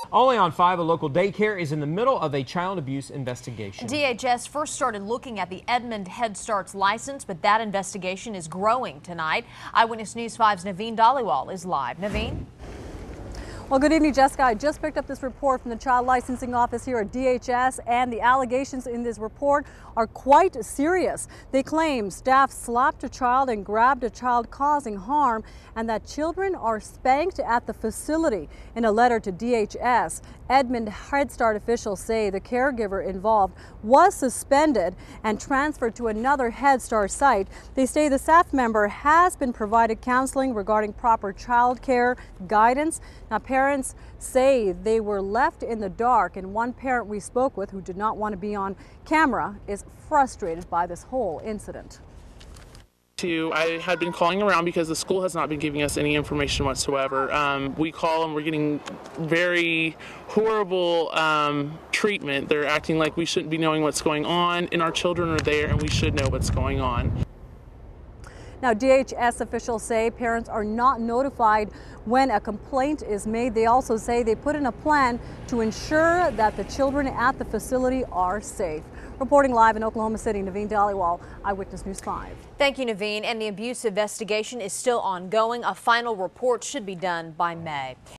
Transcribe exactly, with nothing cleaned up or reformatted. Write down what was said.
Only on five, a local daycare is in the middle of a child abuse investigation. D H S first started looking at the Edmond Head Start's license, but that investigation is growing tonight. Eyewitness News five's Naveen Dhaliwal is live. Naveen? Well, good evening, Jessica. I just picked up this report from the Child Licensing Office here at D H S, and the allegations in this report are quite serious. They claim staff slapped a child and grabbed a child, causing harm, and that children are spanked at the facility. In a letter to D H S, Edmond Head Start officials say the caregiver involved was suspended and transferred to another Head Start site. They say the staff member has been provided counseling regarding proper child care guidance. Now, parents say they were left in the dark, and one parent we spoke with, who did not want to be on camera, is frustrated by this whole incident. I had been calling around because the school has not been giving us any information whatsoever. Um, we call and we're getting very horrible um, treatment. They're acting like we shouldn't be knowing what's going on, and our children are there and we should know what's going on. Now, D H S officials say parents are not notified when a complaint is made. They also say they put in a plan to ensure that the children at the facility are safe. Reporting live in Oklahoma City, Naveen Dhaliwal, Eyewitness News five. Thank you, Naveen. And the abuse investigation is still ongoing. A final report should be done by May.